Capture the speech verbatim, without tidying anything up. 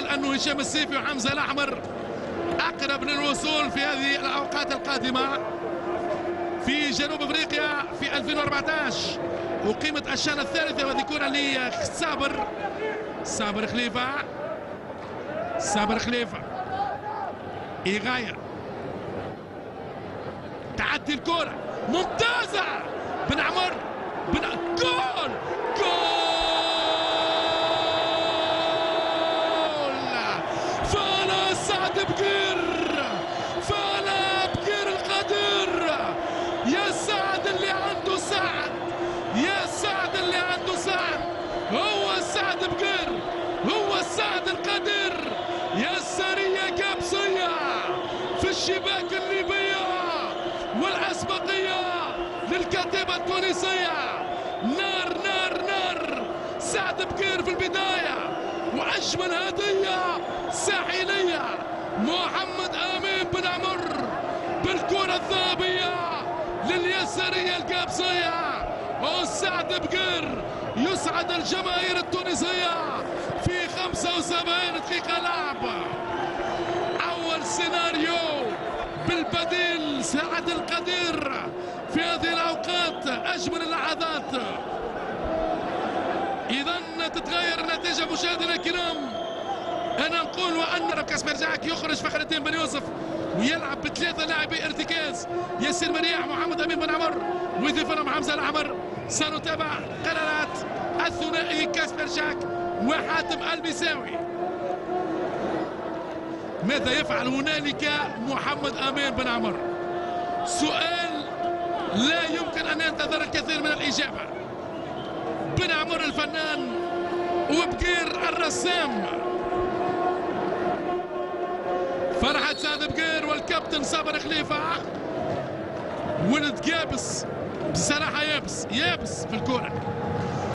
أنه هشام السيفي وحمزة الأحمر أقرب للوصول في هذه الأوقات القادمة في جنوب أفريقيا في ألفين وأربعة عشر. وقيمة الشانة الثالثة وهذه كرة لصابر صابر خليفة صابر خليفة إغاية تعدي الكرة ممتازة بن عمر بن جول جول فانا سعد بقير فانا بقير القدير يا سعد اللي عنده سعد يا سعد اللي عنده سعد هو سعد بقير هو سعد القدير يا السرية كابسية في الشباك الليبية والأسبقية للكتيبة التونسية نار نار نار سعد بقير في البداية وأجمل هدية ساحلية محمد آمين بن عمر بالكرة الذهبية لليسارية الكابسية وسعد بقير يسعد الجماهير التونسية في خمسة وسبعين دقيقة لعب. أول سيناريو بالبديل سعد القدير في هذه الأوقات أجمل اللحظات. إذا تتغير النتيجة مشاهدينا الكرام. أنا نقول وأن ركاس مرجعك يخرج فخر الدين بن يوسف ويلعب بثلاثة لاعبي ارتكاز ياسر مرياح محمد أمين بن عمر ويضيف لهم حمزة الأحمر. سنتابع قرارات الثنائي كاسبر جاك وحاتم البيساوي. ماذا يفعل هنالك محمد أمين بن عمر؟ سؤال لا يمكن أن ينتظر الكثير من الإجابة. بن عمر الفنان وبقير الرسام. فرحة سعد بقير والكابتن صابر خليفة. ولد قابس بصراحة يابس يابس في الكرة